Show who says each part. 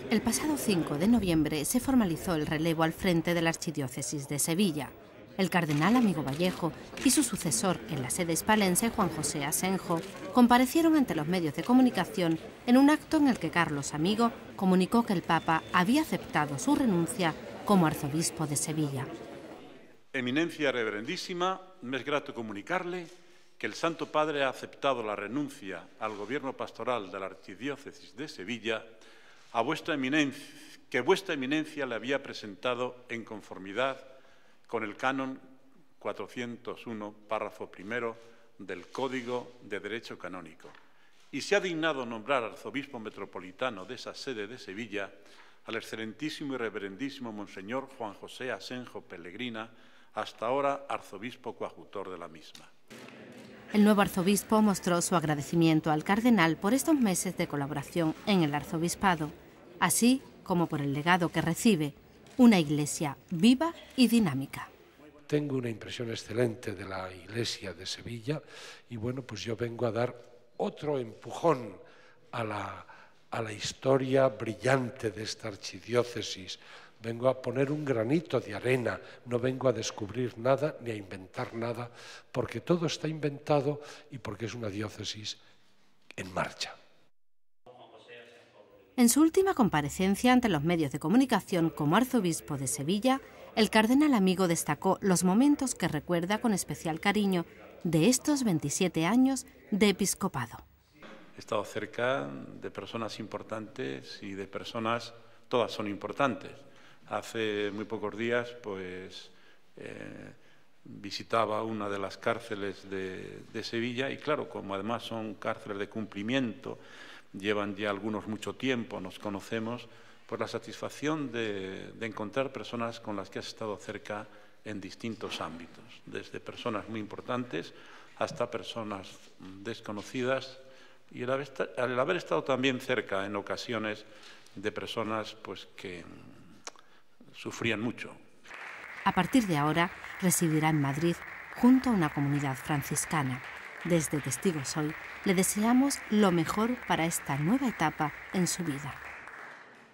Speaker 1: El pasado 5 de noviembre se formalizó el relevo al frente de la Archidiócesis de Sevilla. El cardenal Amigo Vallejo y su sucesor en la sede hispalense, Juan José Asenjo, comparecieron ante los medios de comunicación en un acto en el que Carlos Amigo comunicó que el Papa había aceptado su renuncia como arzobispo de Sevilla.
Speaker 2: Eminencia reverendísima, me es grato comunicarle que el Santo Padre ha aceptado la renuncia al gobierno pastoral de la Archidiócesis de Sevilla que vuestra eminencia le había presentado en conformidad con el canon 401, párrafo primero del Código de Derecho Canónico, y se ha dignado nombrar arzobispo metropolitano de esa sede de Sevilla al excelentísimo y reverendísimo Monseñor Juan José Asenjo Pellegrina, hasta ahora arzobispo coadjutor de la misma.
Speaker 1: El nuevo arzobispo mostró su agradecimiento al cardenal por estos meses de colaboración en el arzobispado, así como por el legado que recibe, una iglesia viva y dinámica.
Speaker 3: Tengo una impresión excelente de la iglesia de Sevilla y bueno, pues yo vengo a dar otro empujón a la historia brillante de esta archidiócesis. Vengo a poner un granito de arena, no vengo a descubrir nada ni a inventar nada, porque todo está inventado y porque es una diócesis en marcha.
Speaker 1: En su última comparecencia ante los medios de comunicación como arzobispo de Sevilla, el cardenal Amigo destacó los momentos que recuerda con especial cariño de estos 27 años de episcopado.
Speaker 2: He estado cerca de personas importantes y de personas, todas son importantes. Hace muy pocos días, pues, visitaba una de las cárceles de Sevilla y, claro, como además son cárceles de cumplimiento, llevan ya algunos mucho tiempo, nos conocemos, pues la satisfacción de encontrar personas con las que has estado cerca en distintos ámbitos, desde personas muy importantes hasta personas desconocidas y el haber estado también cerca en ocasiones de personas pues, que sufrían mucho.
Speaker 1: A partir de ahora residirá en Madrid junto a una comunidad franciscana. Desde Testigos Hoy le deseamos lo mejor para esta nueva etapa en su vida.